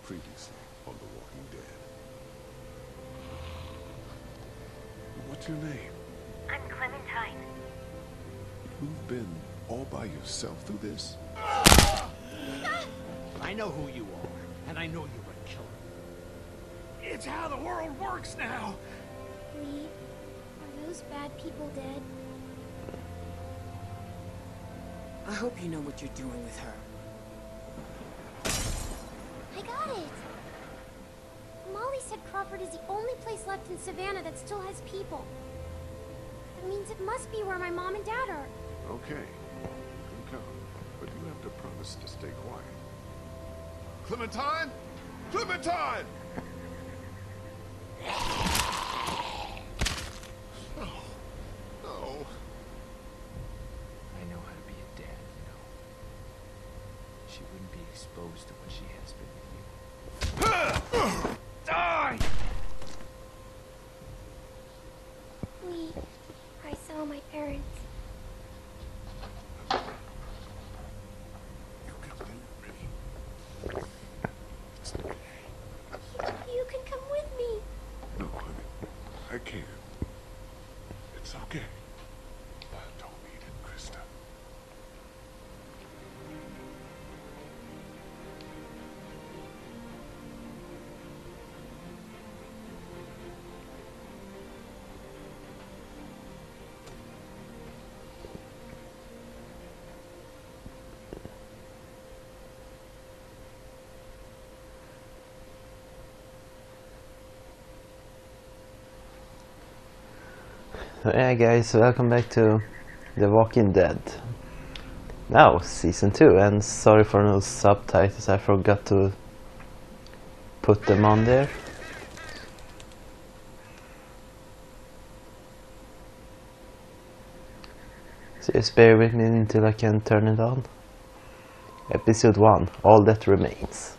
previously on The Walking Dead. What's your name? I'm Clementine. You've been all by yourself through this? I know who you are, and I know you're a killer. It's how the world works now! Lee, are those bad people dead? I hope you know what you're doing with her. I got it! Molly said Crawford is the only place left in Savannah that still has people. That means it must be where my mom and dad are. Okay, you can come, but you have to promise to stay quiet. Clementine? Clementine! No. No. I know how to be a dad, you know. She wouldn't be exposed to what she has been with you. Die! Lee, I saw my parents. You can leave me. It's okay. You can come with me. No, honey. I can't. It's okay. I don't need it, Krista. So yeah guys, welcome back to The Walking Dead. Now, Season 2, and sorry for no subtitles, I forgot to put them on there. So just bear with me until I can turn it on. Episode 1, All That Remains.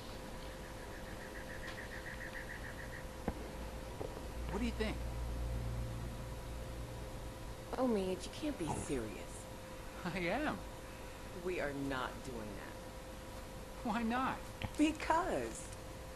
What do you think? Oh, Mage, you can't be serious. I am. We are not doing that. Why not? Because.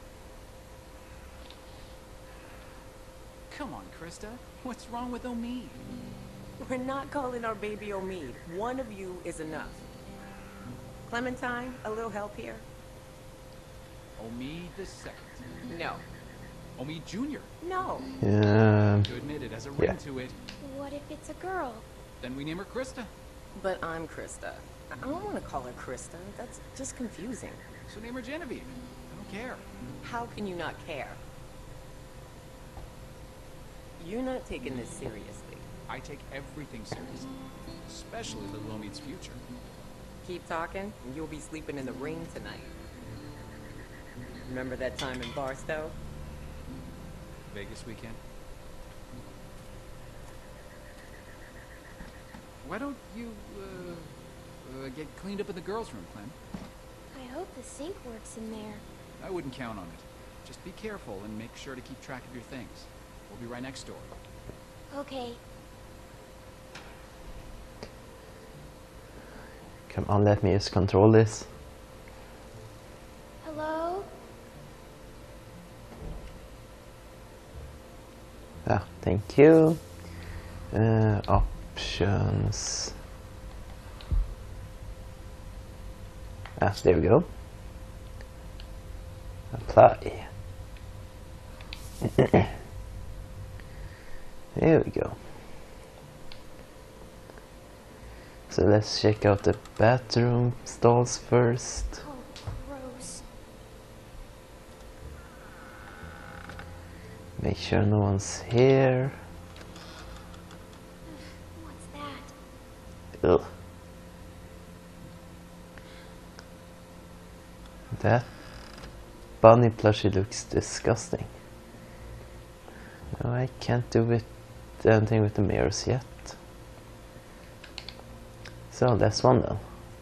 Come on, Krista. What's wrong with Omid? We're not calling our baby Omid. One of you is enough. Clementine, a little help here? Omid the second. No. Omid Jr. No. To admit it has a ring Yeah. to it. What if it's a girl? Then we name her Krista. But I'm Krista. I don't want to call her Krista. That's just confusing. So name her Genevieve. I don't care. How can you not care? You're not taking this seriously. I take everything seriously. Especially little Omid's future. Keep talking, and you'll be sleeping in the ring tonight. Remember that time in Barstow? Vegas weekend. Why don't you, get cleaned up in the girls' room, Clem? I hope the sink works in there. I wouldn't count on it. Just be careful and make sure to keep track of your things. We'll be right next door. Okay. Come on, let me just control this. Hello? Ah, thank you. Options. Ah, there we go. Apply. There we go. So let's check out the bathroom stalls first. Oh, gross. Make sure no one's here. What's that? Ugh. That bunny plushie looks disgusting. No, I can't do anything with the mirrors yet. So that's one then.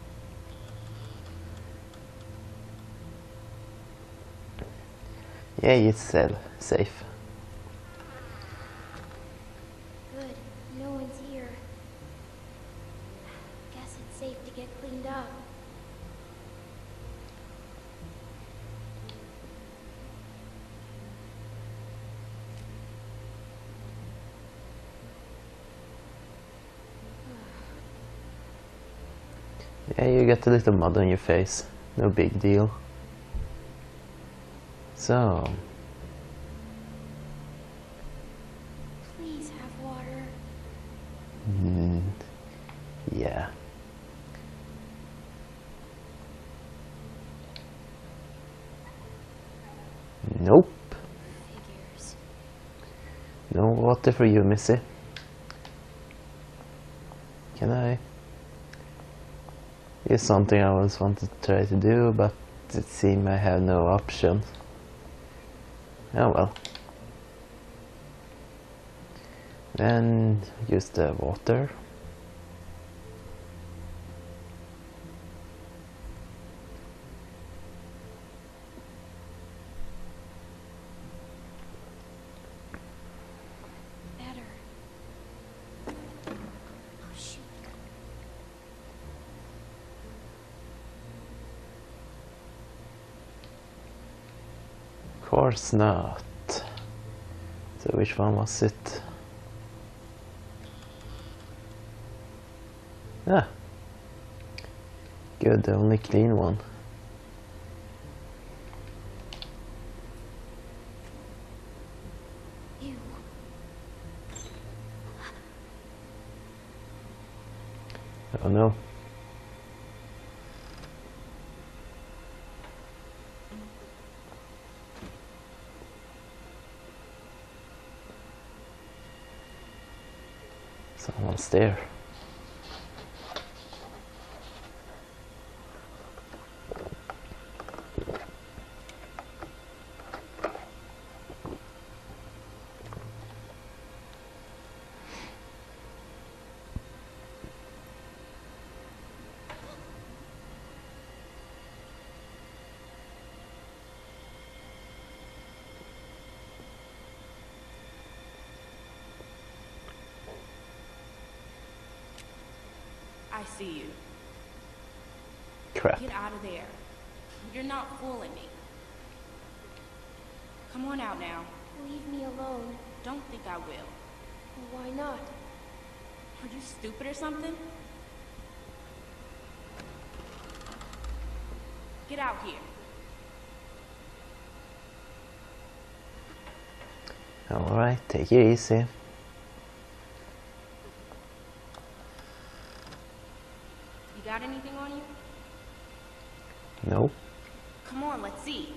Yay, it's safe. Good. No one's here. Guess it's safe to get cleaned up. Yeah, you get a little mud on your face. No big deal. So... Please have water. Yeah. Nope. Figures. No water for you, Missy. Can I? It's something I always wanted to try to do, but it seems I have no option. Oh well. Then use the water. Better. Oh shoot. Of course not. So which one was it? Ah. Good, the only clean one. Ew. Oh no. Someone's there. I see you. Crap. Get out of there. You're not fooling me. Come on out now. Leave me alone. Don't think I will. Why not? Are you stupid or something? Get out here. Alright, take it easy. You got anything on you? Nope. Come on, let's see.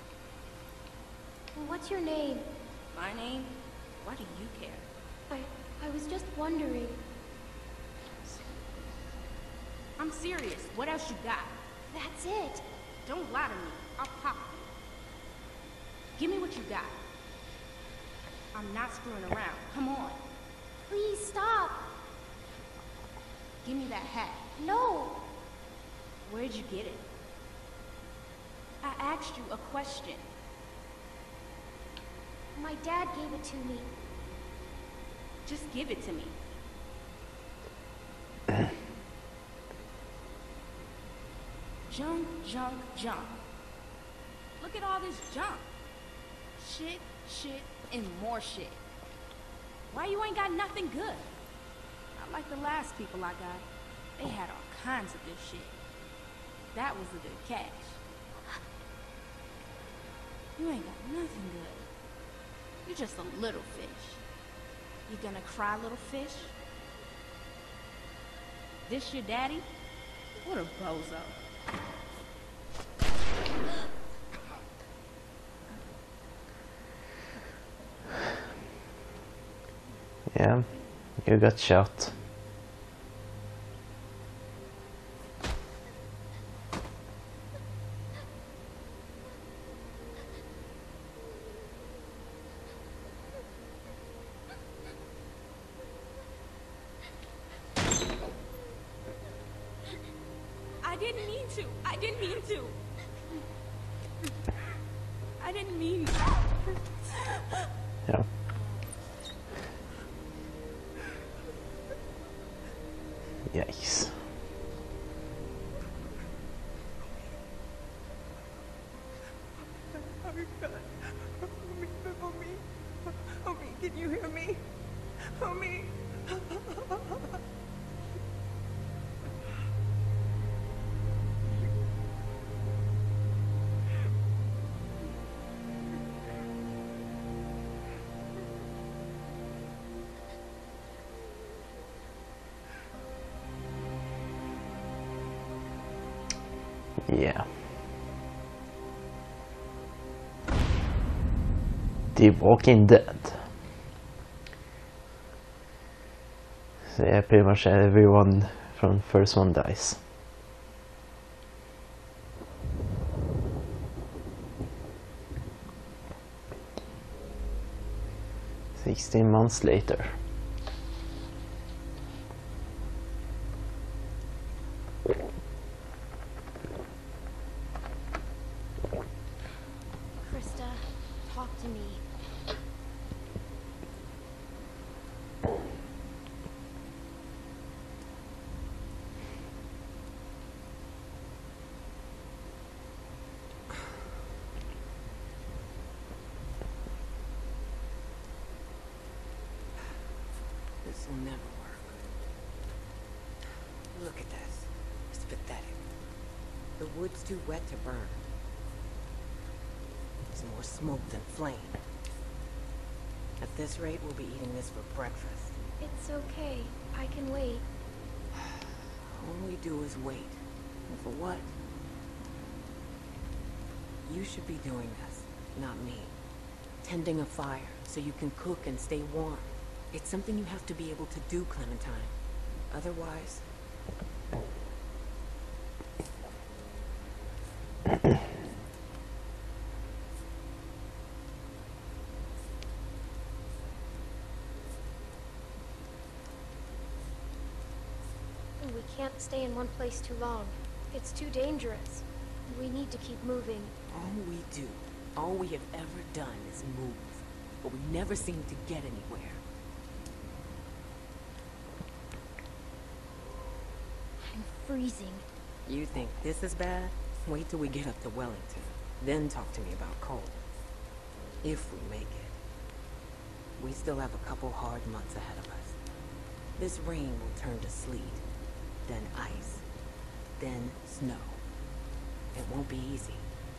What's your name? My name? Why do you care? I was just wondering. I'm serious. What else you got? That's it. Don't lie to me. I'll pop you. Give me what you got. I'm not screwing around. Come on. Please stop. Give me that hat. No. Where'd you get it? I asked you a question. My dad gave it to me. Just give it to me. Junk, junk, junk. Look at all this junk. Shit, shit, and more shit. Why you ain't got nothing good? Not like the last people I got. They had all kinds of good shit. That was the good cash. You ain't got nothing good. You're just a little fish. You gonna cry, little fish? This your daddy? What a bozo. Yeah, you got shot. I didn't mean to. I didn't mean to. I didn't mean. Yeah. Yikes. Homie, can you hear me? Homie. Yeah. The Walking Dead. So yeah, pretty much everyone from first one dies. "16 months later." Krista, talk to me. This will never work. Look at this. It's pathetic. The wood's too wet to burn. There's more smoke than flame. At this rate, we'll be eating this for breakfast. It's okay. I can wait. All we do is wait. And for what? You should be doing this, not me. Tending a fire so you can cook and stay warm. It's something you have to be able to do, Clementine. Otherwise... We can't stay in one place too long. It's too dangerous. We need to keep moving. All we do, all we have ever done is move. But we never seem to get anywhere. I'm freezing. You think this is bad? Wait till we get up to Wellington. Then talk to me about cold. If we make it. We still have a couple hard months ahead of us. This rain will turn to sleet, then ice, then snow. It won't be easy.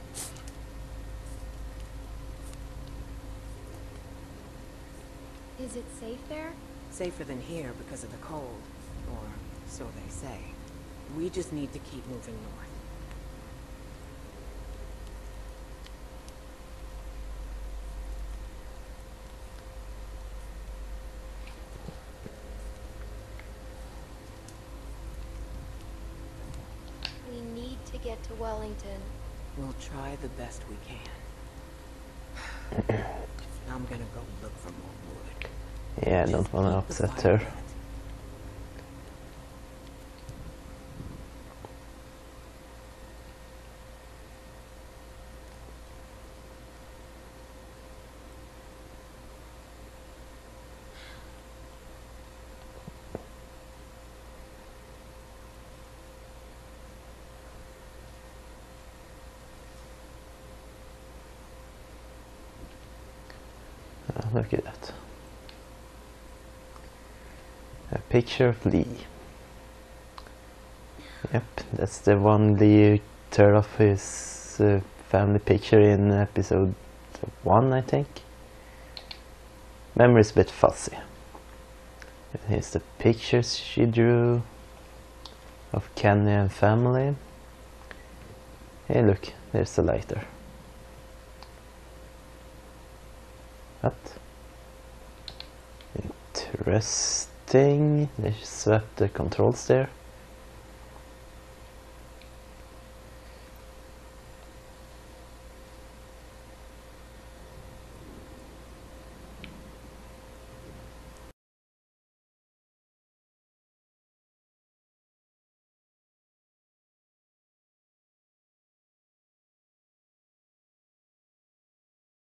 Is it safe there? Safer than here because of the cold. Or so they say. We just need to keep moving north. We need to get to Wellington. We'll try the best we can. I'm gonna go look for more wood. Yeah, I don't wanna upset her. Look at that. A picture of Lee. Yep, that's the one Lee turned off his family picture in episode 1, I think. Memory's a bit fuzzy. And here's the pictures she drew of Kenny and family. Hey look, there's the lighter. What? Interesting. They swept the controls there.